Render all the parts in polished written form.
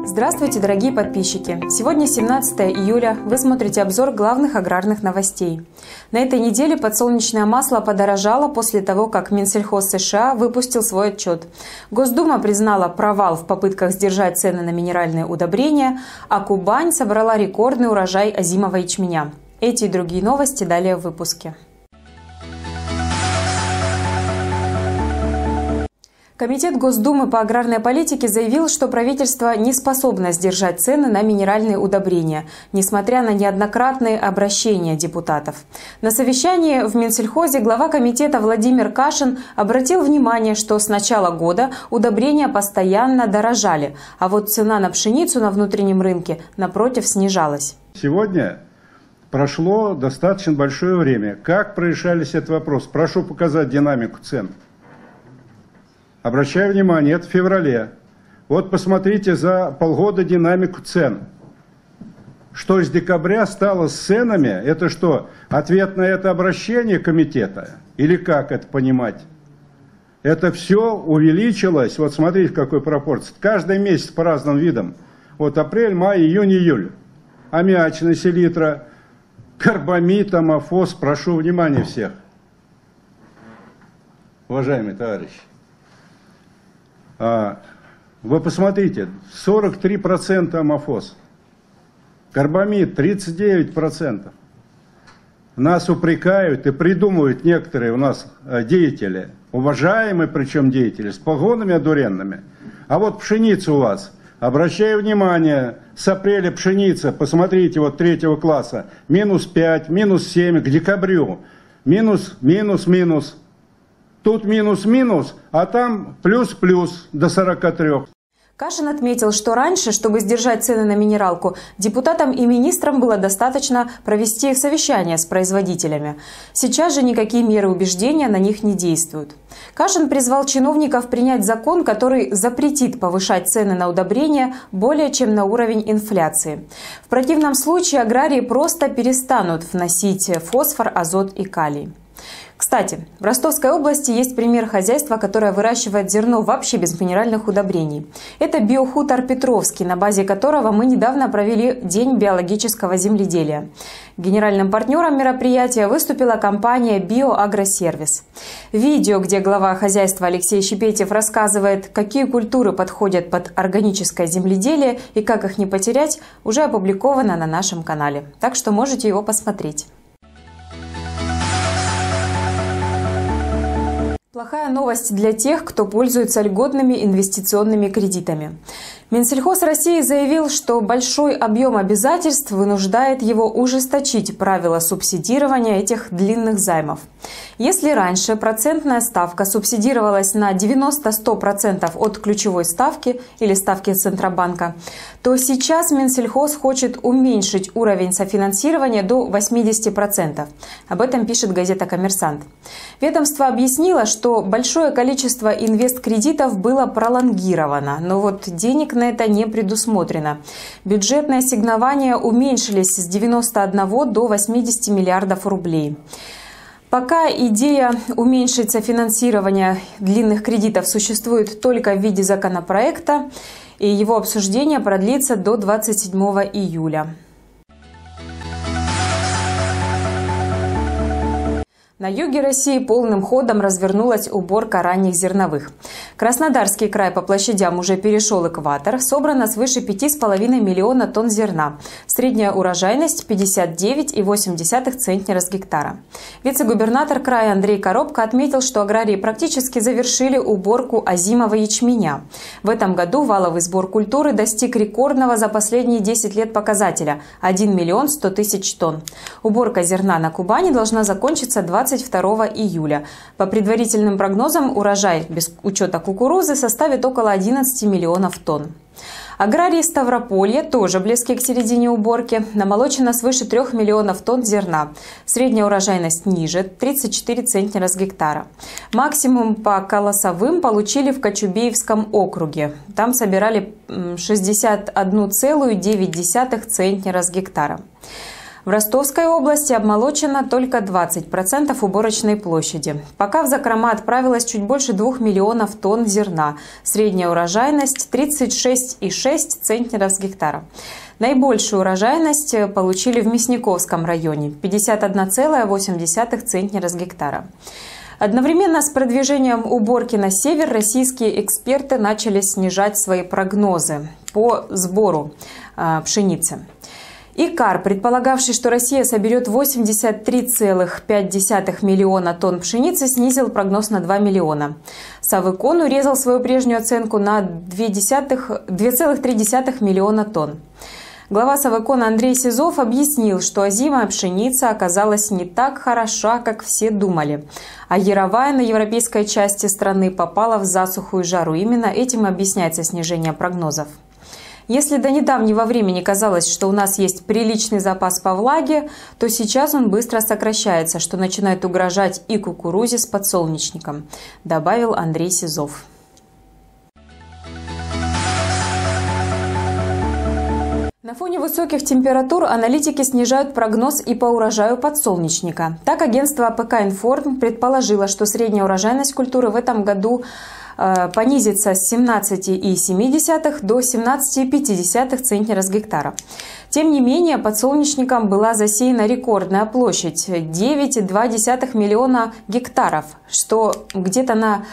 Здравствуйте, дорогие подписчики! Сегодня 17 июля. Вы смотрите обзор главных аграрных новостей. На этой неделе подсолнечное масло подорожало после того, как Минсельхоз США выпустил свой отчет. Госдума признала провал в попытках сдержать цены на минеральные удобрения, а Кубань собрала рекордный урожай озимого ячменя. Эти и другие новости далее в выпуске. Комитет Госдумы по аграрной политике заявил, что правительство не способно сдержать цены на минеральные удобрения, несмотря на неоднократные обращения депутатов. На совещании в Минсельхозе глава комитета Владимир Кашин обратил внимание, что с начала года удобрения постоянно дорожали, а вот цена на пшеницу на внутреннем рынке, напротив, снижалась. Сегодня прошло достаточно большое время. Как прорешались этот вопрос? Прошу показать динамику цен. Обращаю внимание, это в феврале. Вот посмотрите за полгода динамику цен. Что с декабря стало с ценами? Это что, ответ на это обращение комитета? Или как это понимать? Это все увеличилось. Вот смотрите, какой пропорции. Каждый месяц по разным видам. Вот апрель, май, июнь, июль. Аммиачная селитра, карбамид, амофос. Прошу внимания всех. Уважаемые товарищи. Вы посмотрите, 43% амофос, карбамид 39%. Нас упрекают и придумывают некоторые у нас деятели, уважаемые причем деятели, с погонами одуренными. А вот пшеница у вас, обращаю внимание, с апреля пшеница, посмотрите, вот 3 класса, минус 5, минус 7, к декабрю, минус. Тут минус-минус, а там плюс-плюс до 43. Кашин отметил, что раньше, чтобы сдержать цены на минералку, депутатам и министрам было достаточно провести совещание с производителями. Сейчас же никакие меры убеждения на них не действуют. Кашин призвал чиновников принять закон, который запретит повышать цены на удобрения более чем на уровень инфляции. В противном случае аграрии просто перестанут вносить фосфор, азот и калий. Кстати, в Ростовской области есть пример хозяйства, которое выращивает зерно вообще без минеральных удобрений. Это биохутор Петровский, на базе которого мы недавно провели День биологического земледелия. Генеральным партнером мероприятия выступила компания «Биоагросервис». Видео, где глава хозяйства Алексей Щепетев рассказывает, какие культуры подходят под органическое земледелие и как их не потерять, уже опубликовано на нашем канале. Так что можете его посмотреть. Плохая новость для тех, кто пользуется льготными инвестиционными кредитами. Минсельхоз России заявил, что большой объем обязательств вынуждает его ужесточить правила субсидирования этих длинных займов. Если раньше процентная ставка субсидировалась на 90-100% от ключевой ставки или ставки Центробанка, то сейчас Минсельхоз хочет уменьшить уровень софинансирования до 80%. Об этом пишет газета «Коммерсант». Ведомство объяснило, что большое количество инвесткредитов было пролонгировано, но вот денег на это не предусмотрено. Бюджетные ассигнования уменьшились с 91 до 80 миллиардов рублей. Пока идея уменьшить софинансирование длинных кредитов существует только в виде законопроекта, и его обсуждение продлится до 27 июля. На юге России полным ходом развернулась уборка ранних зерновых. Краснодарский край по площадям уже перешел экватор. Собрано свыше 5,5 миллиона тонн зерна. Средняя урожайность 59,8 центнера с гектара. Вице-губернатор края Андрей Коробко отметил, что аграрии практически завершили уборку озимого ячменя. В этом году валовый сбор культуры достиг рекордного за последние 10 лет показателя – 1 миллион 100 тысяч тонн. Уборка зерна на Кубани должна закончиться 22 июля. По предварительным прогнозам, урожай без учета кукурузы составит около 11 миллионов тонн. Аграрии Ставрополья тоже близки к середине уборки. Намолочено свыше 3 миллионов тонн зерна. Средняя урожайность ниже – 34 центнера с гектара. Максимум по колосовым получили в Кочубеевском округе. Там собирали 61,9 центнера с гектара. В Ростовской области обмолочено только 20% уборочной площади. Пока в закрома отправилось чуть больше 2 миллионов тонн зерна. Средняя урожайность – 36,6 центнеров с гектара. Наибольшую урожайность получили в Мясниковском районе – 51,8 центнера с гектара. Одновременно с продвижением уборки на север российские эксперты начали снижать свои прогнозы по сбору пшеницы. ИКАР, предполагавший, что Россия соберет 83,5 миллиона тонн пшеницы, снизил прогноз на 2 миллиона. Савыкон урезал свою прежнюю оценку на 2,3 миллиона тонн. Глава Савыкона Андрей Сизов объяснил, что озимая пшеница оказалась не так хороша, как все думали. А яровая на европейской части страны попала в засуху и жару. Именно этим и объясняется снижение прогнозов. Если до недавнего времени казалось, что у нас есть приличный запас по влаге, то сейчас он быстро сокращается, что начинает угрожать и кукурузе с подсолнечником, добавил Андрей Сизов. На фоне высоких температур аналитики снижают прогноз и по урожаю подсолнечника. Так, агентство АПК «Информ» предположило, что средняя урожайность культуры в этом году понизится с 17,7 до 17,5 центнера с гектара. Тем не менее, подсолнечником была засеяна рекордная площадь – 9,2 миллиона гектаров, что где-то на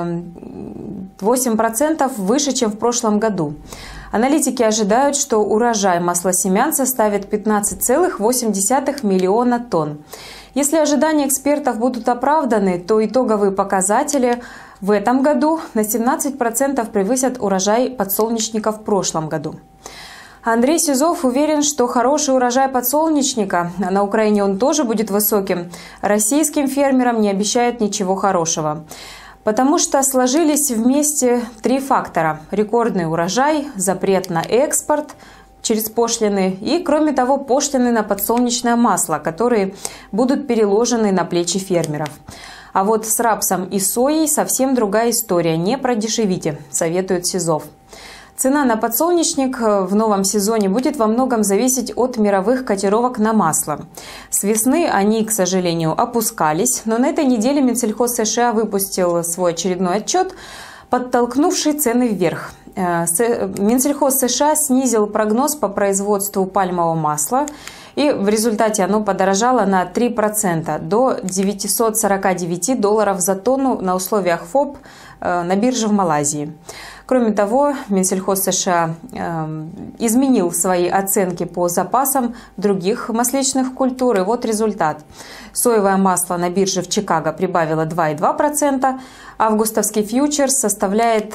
8% выше, чем в прошлом году. Аналитики ожидают, что урожай маслосемян составит 15,8 миллиона тонн. Если ожидания экспертов будут оправданы, то итоговые показатели в этом году на 17% превысят урожай подсолнечника в прошлом году. Андрей Сизов уверен, что хороший урожай подсолнечника, а на Украине он тоже будет высоким, российским фермерам не обещает ничего хорошего. Потому что сложились вместе три фактора – рекордный урожай, запрет на экспорт через пошлины и, кроме того, пошлины на подсолнечное масло, которые будут переложены на плечи фермеров. А вот с рапсом и соей совсем другая история. Не продешевите, советует Сизов. Цена на подсолнечник в новом сезоне будет во многом зависеть от мировых котировок на масло. С весны они, к сожалению, опускались, но на этой неделе Минсельхоз США выпустил свой очередной отчет, подтолкнувший цены вверх. Минсельхоз США снизил прогноз по производству пальмового масла, и в результате оно подорожало на 3% до $949 за тонну на условиях ФОП на бирже в Малайзии. Кроме того, Минсельхоз США изменил свои оценки по запасам других масличных культур. И вот результат. Соевое масло на бирже в Чикаго прибавило 2,2%, августовский фьючерс составляет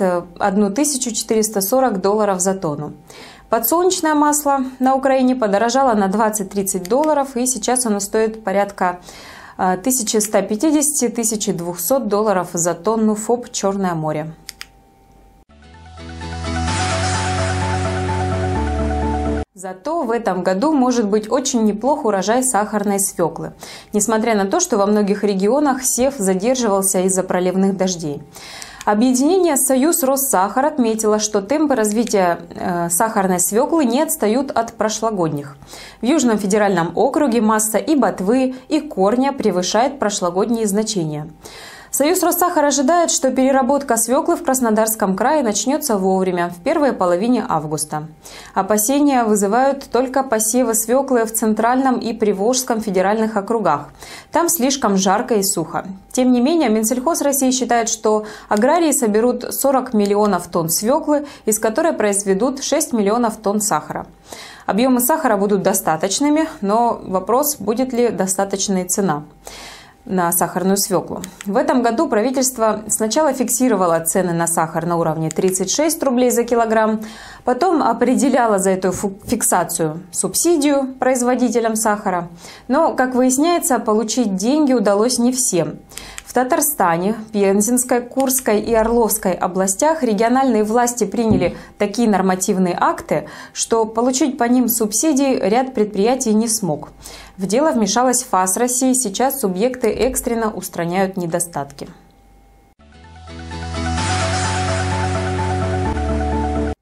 $1440 за тонну. Подсолнечное масло на Украине подорожало на $20-30, и сейчас оно стоит порядка $1150-1200 за тонну ФОП «Черное море». Зато в этом году может быть очень неплох урожай сахарной свеклы, несмотря на то, что во многих регионах сев задерживался из-за проливных дождей. Объединение «Союз Россахар» отметило, что темпы развития сахарной свеклы не отстают от прошлогодних. В Южном федеральном округе масса и ботвы, и корня превышает прошлогодние значения. Союз Россахар ожидает, что переработка свеклы в Краснодарском крае начнется вовремя, в первой половине августа. Опасения вызывают только посевы свеклы в Центральном и Приволжском федеральных округах. Там слишком жарко и сухо. Тем не менее, Минсельхоз России считает, что аграрии соберут 40 миллионов тонн свеклы, из которой произведут 6 миллионов тонн сахара. Объемы сахара будут достаточными, но вопрос, будет ли достаточная цена на сахарную свеклу. В этом году правительство сначала фиксировало цены на сахар на уровне 36 рублей за килограмм, потом определяло за эту фиксацию субсидию производителям сахара. Но, как выясняется, получить деньги удалось не всем. В Татарстане, Пензенской, Курской и Орловской областях региональные власти приняли такие нормативные акты, что получить по ним субсидии ряд предприятий не смог. В дело вмешалась ФАС России, сейчас субъекты экстренно устраняют недостатки.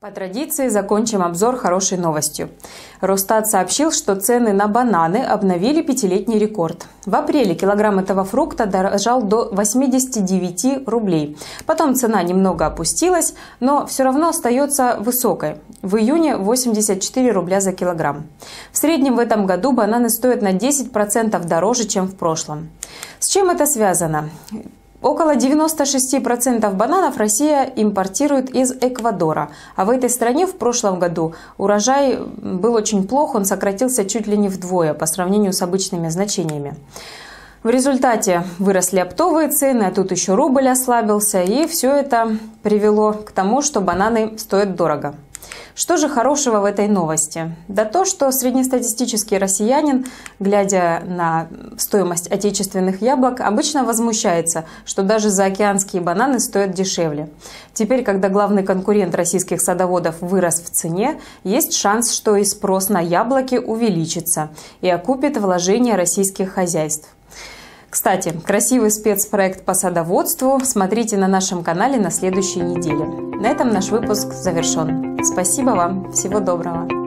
По традиции закончим обзор хорошей новостью. Росстат сообщил, что цены на бананы обновили пятилетний рекорд. В апреле килограмм этого фрукта дорожал до 89 рублей. Потом цена немного опустилась, но все равно остается высокой. В июне 84 рубля за килограмм. В среднем в этом году бананы стоят на 10% дороже, чем в прошлом. С чем это связано? Около 96% бананов Россия импортирует из Эквадора. А в этой стране в прошлом году урожай был очень плох, он сократился чуть ли не вдвое по сравнению с обычными значениями. В результате выросли оптовые цены, а тут еще рубль ослабился, и все это привело к тому, что бананы стоят дорого. Что же хорошего в этой новости? Да то, что среднестатистический россиянин, глядя на стоимость отечественных яблок, обычно возмущается, что даже заокеанские бананы стоят дешевле. Теперь, когда главный конкурент российских садоводов вырос в цене, есть шанс, что и спрос на яблоки увеличится и окупит вложения российских хозяйств. Кстати, красивый спецпроект по садоводству смотрите на нашем канале на следующей неделе. На этом наш выпуск завершен. Спасибо вам. Всего доброго.